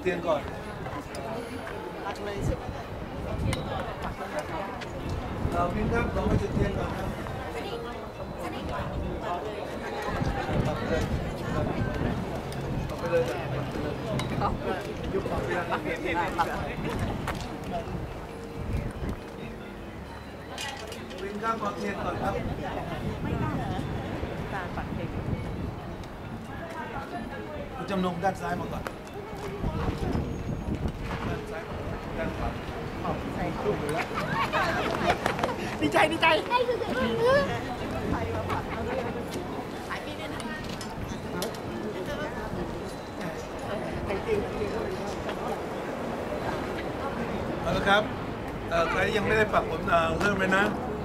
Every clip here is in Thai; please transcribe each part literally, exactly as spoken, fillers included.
ทียนก่อนปักเลยใช่ไหมเราพิมพ์ครับเราไม่จุดเทียนก่อนครับปักไปเลยปักไปเลยปักไปเลยยุบปักไปเลยปักไปเลยพิมพ์ครับปักเทียนก่อนครับไม่ได้เหรอการปักเทงคุณจำนงด้านซ้ายมาก่อนด้านซ้ายด้านขวาใส่ลูกแล้วดีใจดีใจให้ดีใจใครมาผัดขายปีนี้นะเอาละครับใครยังไม่ได้ปักผมเริ่มเลยนะ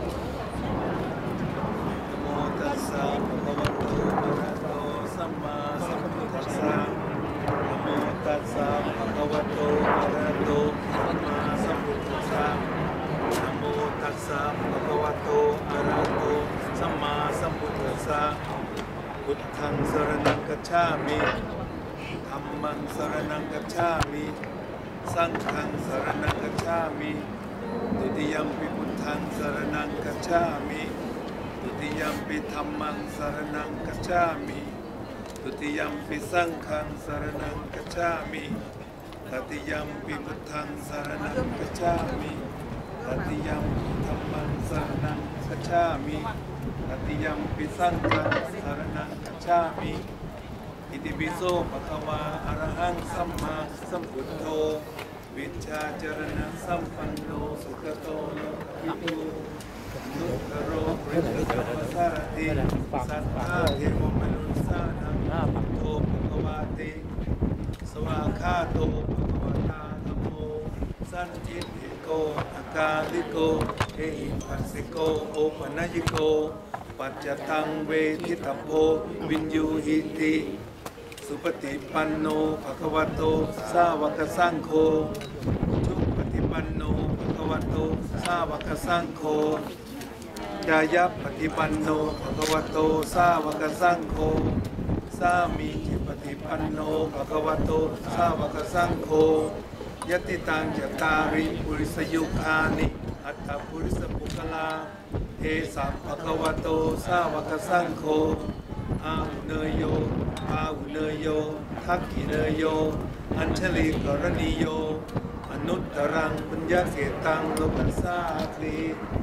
โมตัสสะภะคะวะโตอะระหะโตสัมมาสัมพุทธัสสะโมตัสสะภะคะวะโตอะระหะโตสัมมาสัมพุทธัสสะโมตัสสะภะคะวะโตอะระหะโตสัมมาสัมพุทธัสสะพุทธังสรณังคัจฉามิธัมมังสรณังคัจฉามิสังฆังสรณังคัจฉามิตุติยัมปิพุทธังสรณังคัจฉามิตุติยัมปิธัมมังสรณังคัจฉามิตุติยัมปิสังฆังสรณังคัจฉามิตติยัมปิพุทธังสรณังคัจฉามิตติยัมปิธัมมังสรณังคัจฉามิตติยัมปิสังฆังสรณังคัจฉามิอิติปิโสภะคะวาอะระหังสัมมาสัมพุทโธวิชชาจรณะสัมปันโนสุขโตโลกิโตนุตโรปริตสัมปสารติสัทธาเทวมนุสสานังพุทโธภะคะวาติสวากขาโตภะคะวตาธัมโมสันจิตติโกอากาลิโกเอหิปัสสิโกโอปัญญิโกปัจจตังเวทิตโพวินยูหิติสุปฏิปันโนภะคะวะโตสาวกสังโฆทุปฏิปันโนภะคะวะโตสาวกสังโฆยายะปฏิปันโนภะคะวะโตสาวกสังโฆสามีจิปฏิปันโนภะคะวะโตสาวกสังโฆยติตังจตาริปุริสยุคานิอัตถปุริสปุคลาเอสัมภะคะวะโตสาวกสังโฆอาหุเนยโยอาหุเนยโยทักขิเนยโยอัญชลีกรณีโยอนุตตรังปุญญเสตังโลกัสสาลี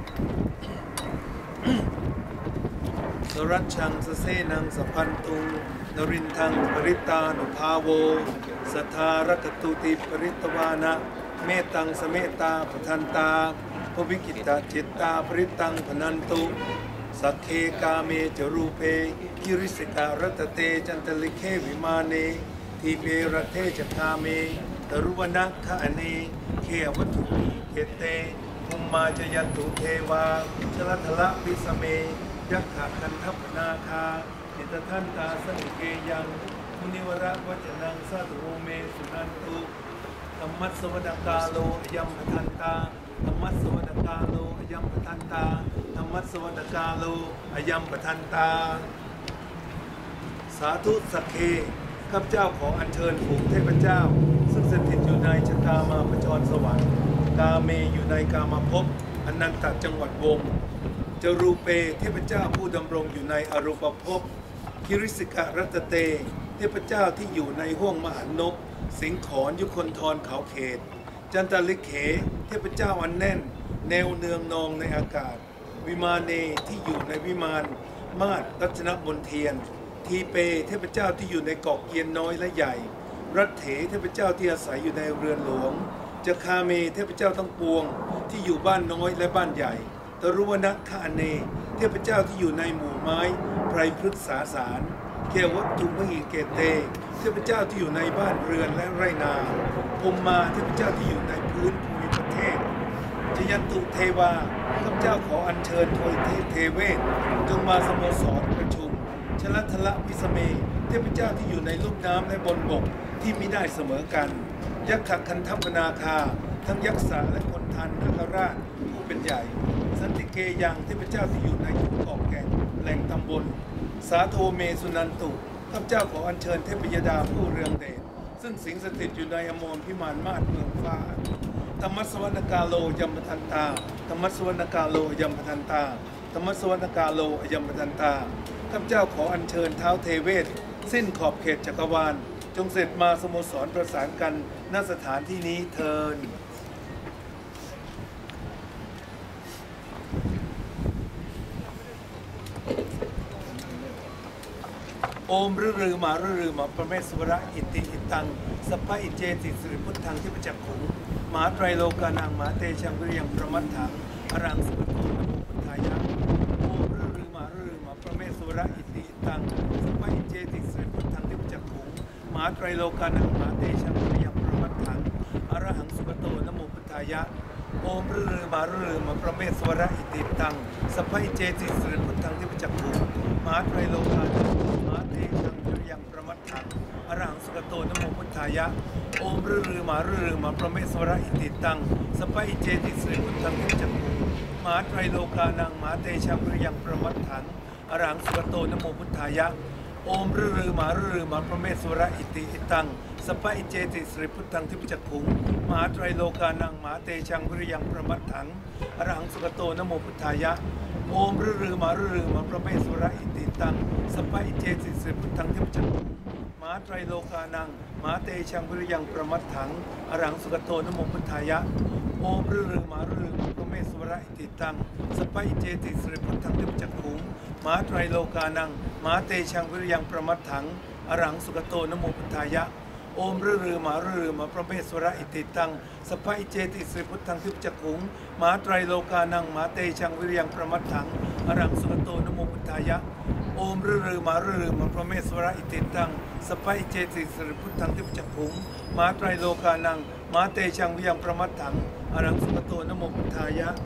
สรัชชังสเสนังสพันตุงนรินทังปริตานุภาโวสัทธารกตุติปริตวานะเมตังสเมตาปทันตาภวิกิตาจิตตาปริตังพนันตุสักเคกาเมจรูเปกิริสิการตเตจันตลิเควิมาเนทีเปรเทจคาเมตรุวนะคะอเนเควัตถุเกเตภุมมาจยันตุเทวาชลทละวิสเมยักขะคันทัพนาคาอิตทันตาสังเกยังมุนิวระวจนังสัตโรเมสุนันตุธรรมัสสวดกาโลยัมปทันตาธรรมัสสวดกาโลยัมปทันตาธรรมัสสวดกาโลยัมปทันตาสาธุสักเคข้าพเจ้าขออัญเชิญฝูงเทพเจ้าซึ่งสถิตอยู่ในชะตามาปจรสวรรค์กาเมอยู่ในกามาภพอนันตจังหวัดวงจรูเปเทพเจ้าผู้ดำรงอยู่ในอรูปภพคิริสิการัตเตเทพเจ้าที่อยู่ในห้วงมหานพสิงขรยุคนทรเขาเขตจันตลิเขเทพเจ้าอันแน่นแนวเนืองนองในอากาศวิมาเนที่อยู่ในวิมานมาศรัชนมนเทียนทีเปเทพเจ้าที่อยู่ในเกาะเกียนน้อยและใหญ่รัตเถเทพเจ้าที่อาศัยอยู่ในเรือนหลวงจคาเมเทพเจ้าทั้งปวงที่อยู่บ้านน้อยและบ้านใหญ่ตรุวนะคาเนเทพเจ้าที่อยู่ในหมู่ไม้ไพรพฤกษาสารเกวัตถุมหิเกเตเทพเจ้าที่อยู่ในบ้านเรือนและไรนาพมมาเทพเจ้าที่อยู่ในพื้นภูมิประเทศจยันตุเทวาข้าพเจ้าขออัญเชิญโทยเทเวศจงมาสโมสรประชุมชลัทละวิสเมเทพเจ้าที่อยู่ในลุ่มน้ำและบนบกที่มิได้เสมอกันยักขคันทัพนาคาทั้งยักษาและคนทันนาคราชผู้เป็นใหญ่สันติเกยังเทพเจ้าที่อยู่ในทุกเกาะแก่งแหล่งตำบลสาโทเมสุนันตุข้าพเจ้าขออัญเชิญเทพยดาผู้เรืองเดชซึ่งสิงสถิตอยู่ในอมรพิมานมาศเมืองฟ้าธรรมสวรรณกาโลยัมปทันตาธรรมสวรรณกาโลยัมปทันตาธรรมสวรรณกาโลยัมปทันตาข้าพเจ้าขออัญเชิญเท้าเทเวศสิ้นขอบเขตจักรวาลจงเสด็จมาสโมสรประสานกันณสถานที่นี้เทินโอมฤรือมาฤรือมาพระเมสวระอิติอิตังสัพพะอิเจติสิริพุทธังที่ประจักขุงมหาไตรโลกานังมหาเตชังวิริยังประมัตถังอรังสุปโตนโมพุทธายะโอมฤรือมาฤรือมาพระเมสวระอิติอิตังสัพพะอิเจติสิริพุทธังที่ประจักขุงมหาไตรโลกานังมหาเตชังวิริยังประมัตถังอรหังสุปโตนโมพุทธายะโอมฤรือมาฤรือมาพระเมสวระอิติอิตังสัพพะอิเจติสิริพุทธังที่ประจักขุงมหาไตรโลกานังมหาเตชังวิริยังประมัตถังอรหังสุปโตนโมพุทธายะโอมฤรือมาฤรือมาพระเมสวระอิติตังสัพพะอิเจติสิริพุทธังที่ประจักขุงมหาไตรโลกานังมหาเตชังวิริยังประมัตถังอรหังสุปโตนโมพุทธายะโอมฤรือมาฤรือมาพระเมสวระอิติตังสัพพะอิเจติสิริพุทธังที่ประจักขุงมหาไตรโลกานังมหาเตชังวิริยังประมัตถังอรหังสุปโตนโมพุทธายะโอมฤรือมาฤรือมาพระเมสวระอิติตังสัพพะอิเจติสิริพุทธังที่ประจักขุงมหาไตรโลกานังมหาเตชังวิริยังประมัตถังอรหังสุปโตนโมพุทธายะโอมฤรือมาฤรือมาพระเมสวระอิติตังสัพพะอิเจติสิริพุทธังที่ประจักขุงมหาไตรโลกานังมหาเตชังวิริยังประมัตถังอรหังสุปโตนโมพุทธายะโอมฤรือมาฤรือมาพระเมสวระอิติตังสัพพะอิเจติสิริพุทธังที่ประจักขุงมหาไตรโลกานังมหาเตชังวิริยังประมัตถังอรหังสุปโตนโมพุทธายะโอมฤรือมาฤรือมาพระเมสวระอิติตังสัพพะอิเจติสิริพุทธังที่ประจักขุงมหาไตรโลกานังมหาเตชังวิริยังประมัตถังอรหังสุปโตนโมพุทธายะ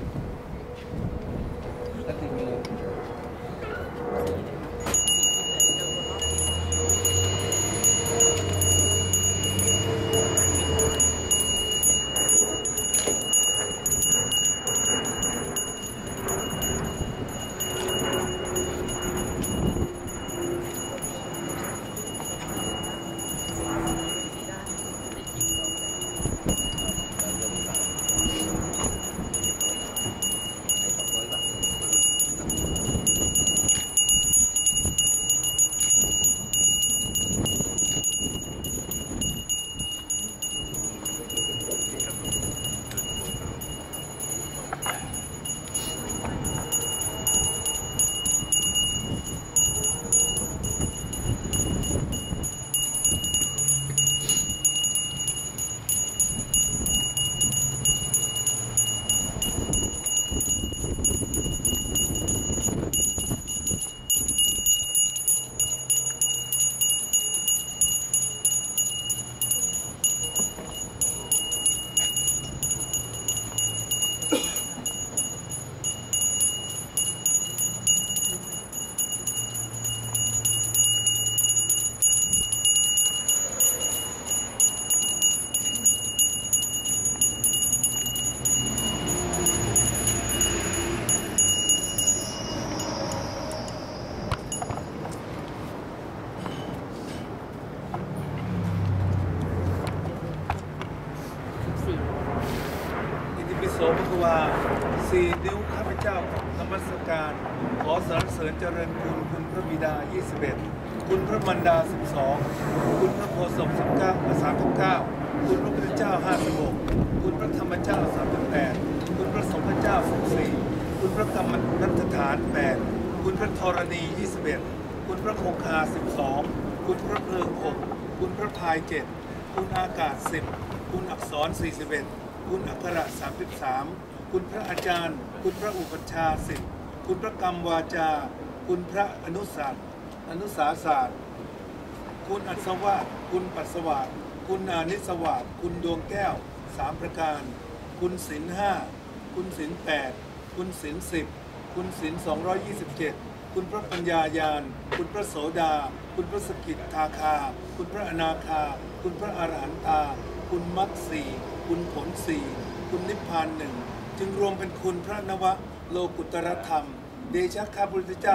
โสภควาสี่นิ้วข้าพเจ้าของนมัสการขอสรรเสริญเจริญคุณคุณพระบิดายี่สิบเอ็ดคุณพระมารดาสิบสองคุณพระโฆษกสิบเก้าสามสิบเก้าคุณพระพุทธเจ้าห้าสิบหกคุณพระธรรมเจ้าสามสิบแปดคุณพระสงฆ์เจ้าสิบสี่คุณพระกรรมรัฐฐานแปดคุณพระธรณียี่สิบเอ็ดคุณพระคงคาสิบสองคุณพระเพลิงหกคุณพระพายเจ็ดคุณอากาศสิบคุณอักษรสี่สิบเอ็ดคุณอักขระสามสิบสามคุณพระอาจารย์คุณพระอุปัชฌาย์สิบคุณพระกรรมวาจาคุณพระอนุศาสตร์อนุสาศาสตร์คุณอัศวะคุณปัสสวะคุณอานิสวะคุณดวงแก้วสามประการคุณศีลห้าคุณศีลแปดคุณศีลสิบคุณศีลสองร้อยยี่สิบเจ็ดคุณพระปัญญาญาณคุณพระโสดาคุณพระสกิทาคาคุณพระอนาคาคุณพระอรหันตาคุณมรรคสี่คุณผลสี่คุณนิพพานหนึ่งจึงรวมเป็นคุณพระนวโลกุตรธรรมเดชะข้าพระพุทธเจ้า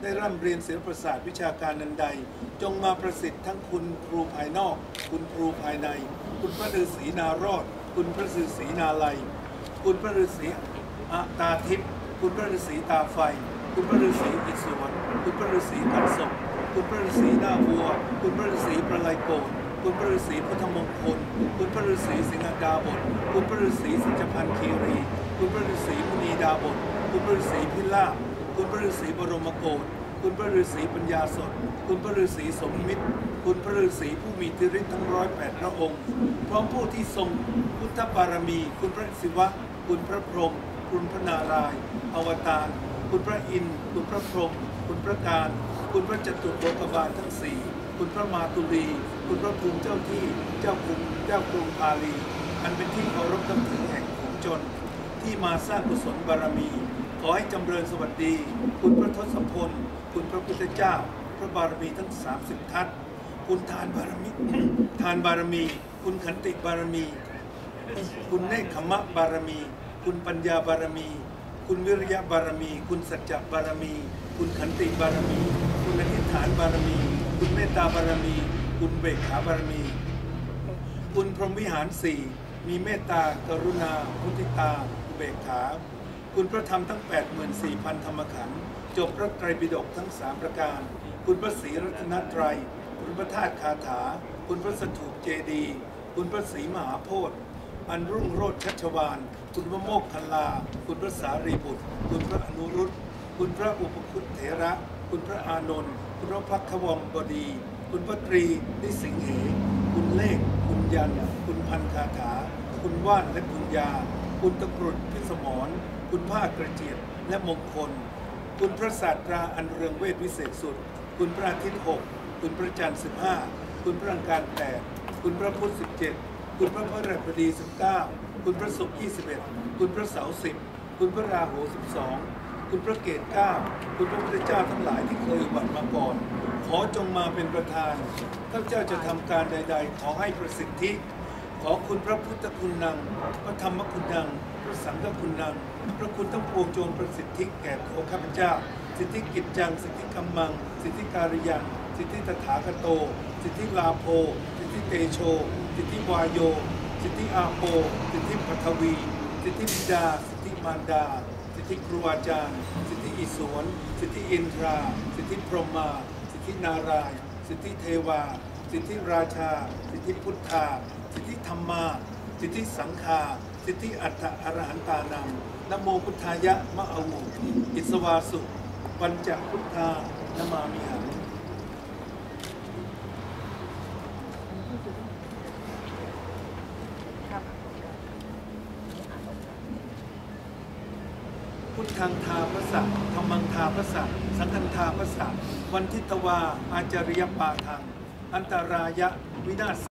ได้ร่ำเรียนศิลปศาสตร์วิชาการนันใดจงมาประสิทธิ์ทั้งคุณครูภายนอกคุณครูภายในคุณพระฤาษีนารอดคุณพระฤาษีนาลัยคุณพระฤาษีอาตาทิพย์คุณพระฤาษีตาไฟคุณพระฤาษีอิศวรคุณพระฤาษีกันศกคุณพระฤาษีหน้าวัวคุณพระฤาษีประไลโกฏคุณพระฤาษีพุทธมงคลคุณพระฤาษีสิงหดาบทคุณพระฤาษีสัจพันธ์คีรีคุณพระฤาษีมุนีดาบทคุณพระฤาษีพิลาภคุณพระฤาษีบรมโกฏคุณพระฤาษีปัญญาสดคุณพระฤาษีสมมิตรคุณพระฤาษีผู้มีฤทธิ์ทั้งร้อยแปดพระองค์พร้อมผู้ที่ทรงพุทธบารมีคุณพระศิวะคุณพระพรหมคุณพระนารายณ์อวตารคุณพระอินทร์คุณพระพรหมคุณพระการคุณพระจตุโลกบาลทั้งสี่คุณพระมาตุลีคุณพระภูมิเจ้าที่เจ้ากรุงเจ้ากรุงพาลีอันเป็นที่เคารพนับถือแห่งฝูงชนที่มาสร้างกุศลบารมีขอให้จำเริญสวัสดีคุณพระทศพลคุณพระพุทธเจ้าพระบารมีทั้งสามสิบทัศน์คุณทานบารมี ทานบารมีคุณขันติบารมีคุณเนคขมะบารมีคุณปัญญาบารมีคุณวิริยะบารมีคุณสัจจะบารมีคุณขันติบารมีคุณอธิษฐานบารมีคุณเมตตาบารมีคุณเบกขาบารมีคุณพรหมวิหารสี่มีเมตตากรุณามุทิตาอุเบกขาคุณพระธรรมทั้ง แปดหมื่นสี่พัน ธรรมขันธ์จบพระไตรปิฎกทั้งสามประการคุณพระศรีรัตนตรัยคุณพระธาตุคาถาคุณพระสถูปเจดีย์คุณพระศรีมหาโพธิ์อันรุ่งโรจน์ชัชวาลคุณพระโมกขันลาคุณพระสารีบุตรคุณพระอนุรุตคุณพระอุปคุตเถระคุณพระอานนท์คุณพระพักขวมบดีคุณพระตรีนิสิงเหคุณเลขคุณยันคุณพันคาถาคุณว่านและคุณยาคุณตะกรุดพิสมรคุณผ้ากระเจียดและมงคลคุณพระศาสตราอันเรืองเวทวิเศษสุดคุณพระอาทิตย์หกคุณพระจันทร์สิบห้าคุณพระอังคารแปดคุณพระพุธสิบเจ็ดคุณพระพฤหัสบดีสิบเก้าคุณพระศุกร์ยี่สิบเอ็ดคุณพระเสาร์สิบคุณพระราหูสิบสองคุณพระเกศเก้าคุณพระพุทธเจ้าทั้งหลายที่เคยอุบัติมาก่อนขอจงมาเป็นประธานข้าพเจ้าจะทำการใดๆขอให้ประสิทธิขอคุณพระพุทธคุณนังพระธรรมคุณนังพระสังฆคุณนังพระคุณทั้งปวงจงประสิทธิแก่ตัวข้าพเจ้าสิทธิกิจจังสิทธิกัมมังสิทธิการิยังสิทธิตถาคโตสิทธิลาโภสิทธิเตโชสิทธิวายโยสิทธิอาโปสิทธิปฐวีสิทธิบิดาสิทธิมารดาสิทธิครูอาจารย์สิทธิอิศวรสิทธิอินทราสิทธิพรหมาสิทธินารายณ์สิทธิเทวาสิทธิราชาสิทธิพุทธาสิทธิธรรมาสิทธิสังฆาสิทธิอัฏฐอรหันตานังนะโมพุทธายะมะอาวุอิสวาสุปัญจพุทธานะมามิหังพุทธังทาพระสัพธัมมังทาพระสัพสังฆังทาพระสัพวันทิตวาอาจาริยปาทังอันตรายะวินาศ